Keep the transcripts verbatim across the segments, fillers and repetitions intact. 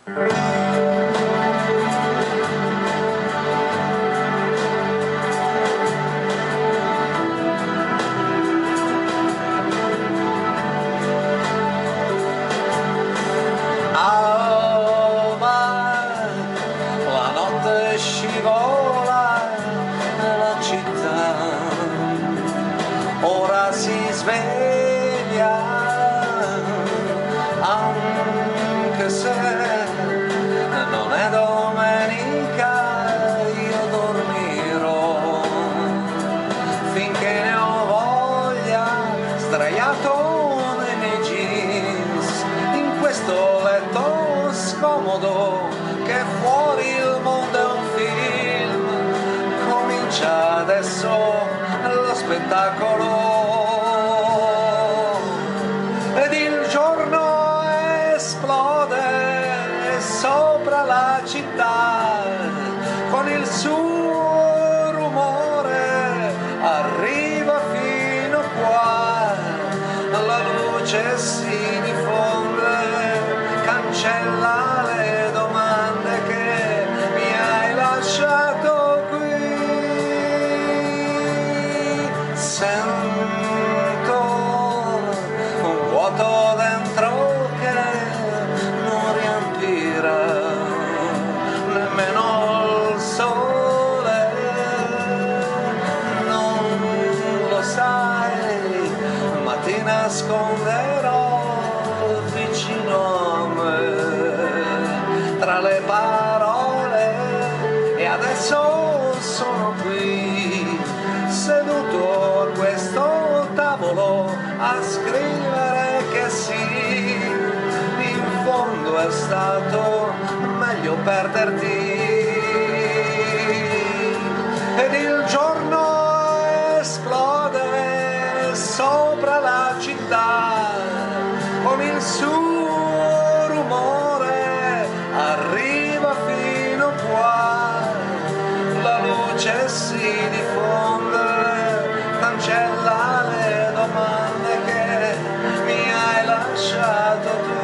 Scivola nella città, ora si sveglia, anche se non è domenica, io dormirò finché ne ho voglia, sdraiato nei miei jeans, in questo letto scomodo che fuori il mondo è un film, comincia adesso lo spettacolo ed il giorno esplode sopra la città con il suo rumore, arriva fino qua, la luce si diffonde, cancella le domande che mi hai lasciato qui. Sento un vuoto dentro che non riempirà nemmeno il sole, non lo sai, ma ti nasconderò vicino a me tra le parole e adesso sono qui seduto a questo tavolo a scrivere che sì, in fondo è stato meglio perderti ed il giorno esplode sopra la città con il suo rumore, arriva fino qua, la luce si diffonde, cancella le domande che mi hai lasciato tu.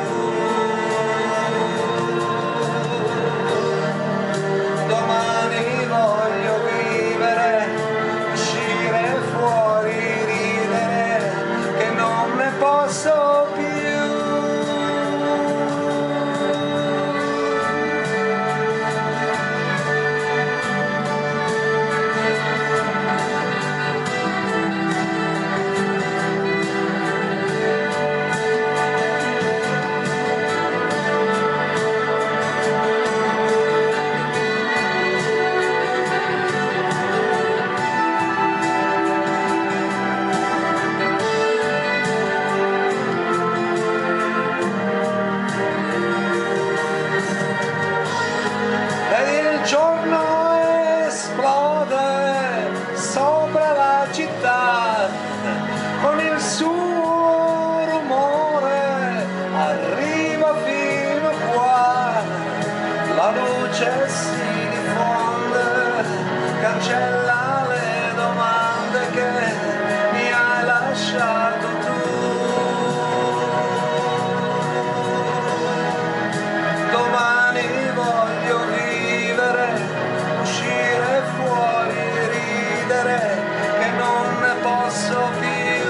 Domani voglio vivere, uscire fuori, ridere, che non ne posso più. Il giorno esplode sopra la città con il suo rumore, arriva fino qua, la luce si diffonde, cancella le domande che mi hai lasciato tu. Domani voglio uscire fuori, ridere, che non ne posso più.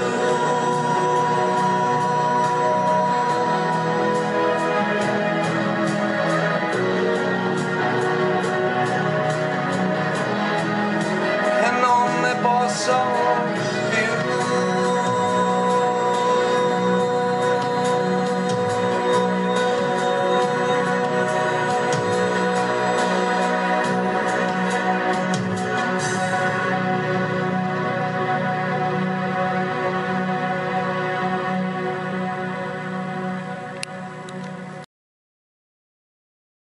Che non ne posso